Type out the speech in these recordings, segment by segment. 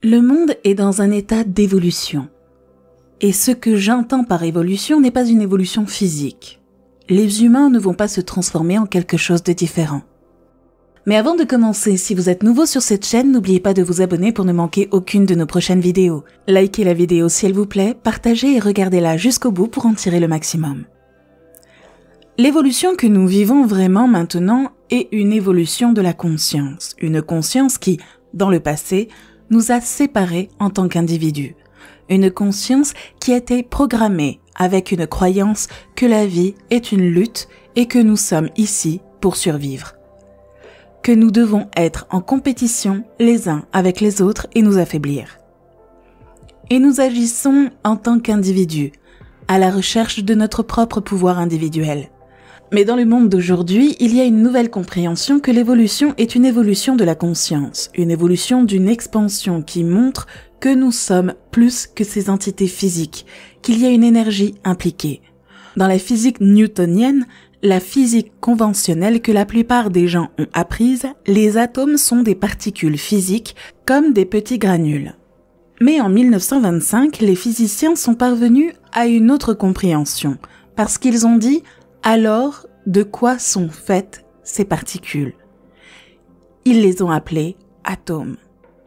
Le monde est dans un état d'évolution. Et ce que j'entends par évolution n'est pas une évolution physique. Les humains ne vont pas se transformer en quelque chose de différent. Mais avant de commencer, si vous êtes nouveau sur cette chaîne, n'oubliez pas de vous abonner pour ne manquer aucune de nos prochaines vidéos. Likez la vidéo si elle vous plaît, partagez et regardez-la jusqu'au bout pour en tirer le maximum. L'évolution que nous vivons vraiment maintenant est une évolution de la conscience. Une conscience qui, dans le passé, nous a séparés en tant qu'individus. Une conscience qui a été programmée avec une croyance que la vie est une lutte et que nous sommes ici pour survivre. Que nous devons être en compétition les uns avec les autres et nous affaiblir. Et nous agissons en tant qu'individus, à la recherche de notre propre pouvoir individuel. Mais dans le monde d'aujourd'hui, il y a une nouvelle compréhension que l'évolution est une évolution de la conscience, une évolution d'une expansion qui montre que nous sommes plus que ces entités physiques, qu'il y a une énergie impliquée. Dans la physique newtonienne, la physique conventionnelle que la plupart des gens ont apprise, les atomes sont des particules physiques comme des petits granules. Mais en 1925, les physiciens sont parvenus à une autre compréhension, parce qu'ils ont dit « alors, de quoi sont faites ces particules ?» Ils les ont appelées atomes.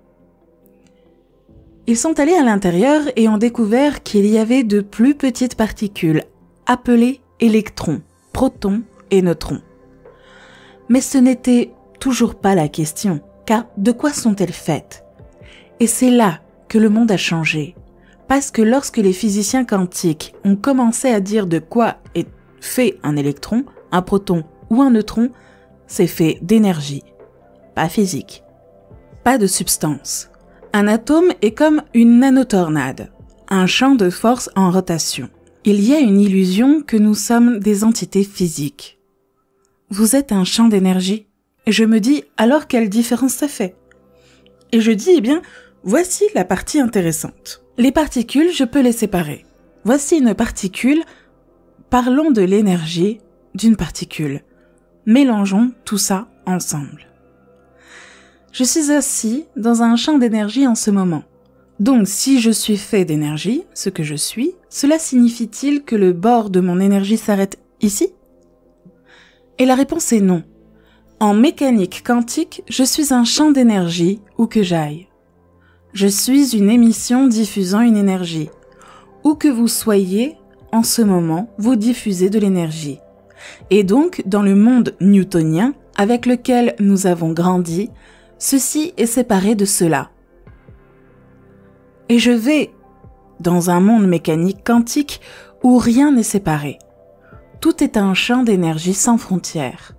Ils sont allés à l'intérieur et ont découvert qu'il y avait de plus petites particules, appelées électrons, protons et neutrons. Mais ce n'était toujours pas la question, car de quoi sont-elles faites? Et c'est là que le monde a changé, parce que lorsque les physiciens quantiques ont commencé à dire de quoi est fait un électron, un proton ou un neutron, c'est fait d'énergie, pas physique, pas de substance. Un atome est comme une nanotornade, un champ de force en rotation. Il y a une illusion que nous sommes des entités physiques. Vous êtes un champ d'énergie. Et je me dis, alors quelle différence ça fait? Et je dis, eh bien, voici la partie intéressante. Les particules, je peux les séparer. Voici une particule. Parlons de l'énergie d'une particule. Mélangeons tout ça ensemble. Je suis assis dans un champ d'énergie en ce moment. Donc, si je suis fait d'énergie, ce que je suis, cela signifie-t-il que le bord de mon énergie s'arrête ici? Et la réponse est non. En mécanique quantique, je suis un champ d'énergie où que j'aille. Je suis une émission diffusant une énergie. Où que vous soyez, en ce moment, vous diffusez de l'énergie. Et donc, dans le monde newtonien, avec lequel nous avons grandi, ceci est séparé de cela. Et je vais dans un monde mécanique quantique où rien n'est séparé. Tout est un champ d'énergie sans frontières.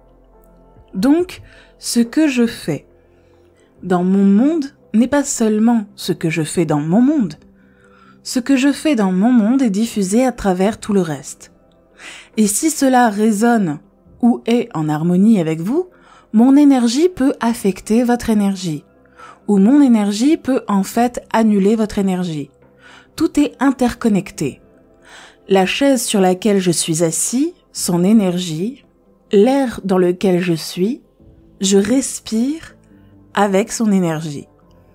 Donc, ce que je fais dans mon monde n'est pas seulement ce que je fais dans mon monde. Ce que je fais dans mon monde est diffusé à travers tout le reste. Et si cela résonne ou est en harmonie avec vous, mon énergie peut affecter votre énergie. Ou mon énergie peut en fait annuler votre énergie. Tout est interconnecté. La chaise sur laquelle je suis assis, son énergie, l'air dans lequel je respire avec son énergie.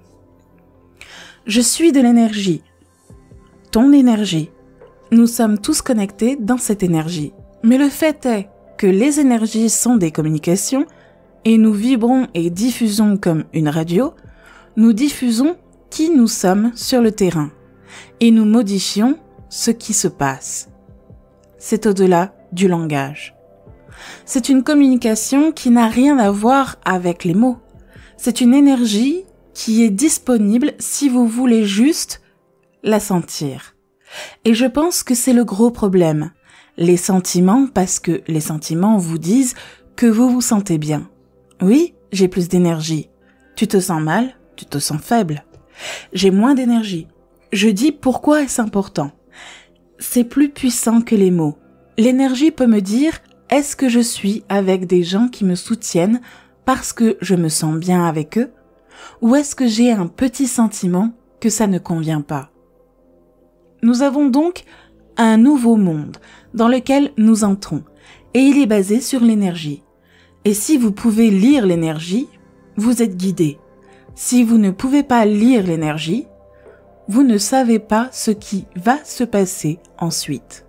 Je suis de l'énergie. Ton énergie. Nous sommes tous connectés dans cette énergie. Mais le fait est que les énergies sont des communications et nous vibrons et diffusons comme une radio. Nous diffusons qui nous sommes sur le terrain et nous modifions ce qui se passe. C'est au-delà du langage. C'est une communication qui n'a rien à voir avec les mots. C'est une énergie qui est disponible si vous voulez juste la sentir. Et je pense que c'est le gros problème. Les sentiments, parce que les sentiments vous disent que vous vous sentez bien. Oui, j'ai plus d'énergie. Tu te sens mal? Tu te sens faible. J'ai moins d'énergie. Je dis pourquoi est-ce important? C'est plus puissant que les mots. L'énergie peut me dire est-ce que je suis avec des gens qui me soutiennent parce que je me sens bien avec eux? Ou est-ce que j'ai un petit sentiment que ça ne convient pas? Nous avons donc un nouveau monde dans lequel nous entrons et il est basé sur l'énergie. Et si vous pouvez lire l'énergie, vous êtes guidé. Si vous ne pouvez pas lire l'énergie, vous ne savez pas ce qui va se passer ensuite.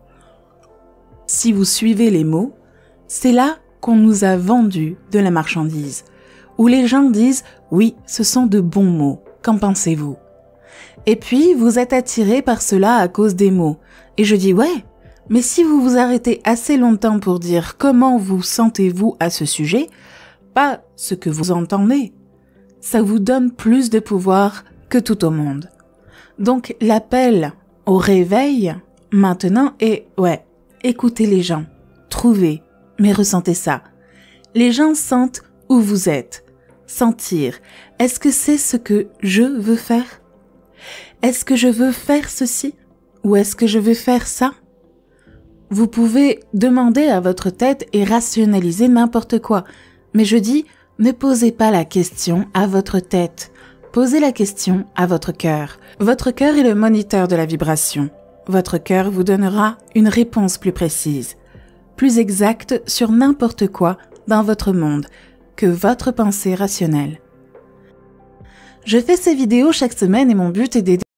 Si vous suivez les mots, c'est là qu'on nous a vendu de la marchandise, où les gens disent « oui, ce sont de bons mots, qu'en pensez-vous » Et puis, vous êtes attiré par cela à cause des mots. Et je dis « ouais, mais si vous vous arrêtez assez longtemps pour dire comment vous sentez-vous à ce sujet, pas ce que vous entendez, ça vous donne plus de pouvoir que tout au monde. » Donc, l'appel au réveil, maintenant, est « ouais, écoutez les gens, trouvez, mais ressentez ça. » Les gens sentent où vous êtes. Sentir, est-ce que c'est ce que je veux faire? Est-ce que je veux faire ceci? Ou est-ce que je veux faire ça? Vous pouvez demander à votre tête et rationaliser n'importe quoi. Mais je dis, ne posez pas la question à votre tête. Posez la question à votre cœur. Votre cœur est le moniteur de la vibration. Votre cœur vous donnera une réponse plus précise, plus exacte sur n'importe quoi dans votre monde que votre pensée rationnelle. Je fais ces vidéos chaque semaine et mon but est d'aider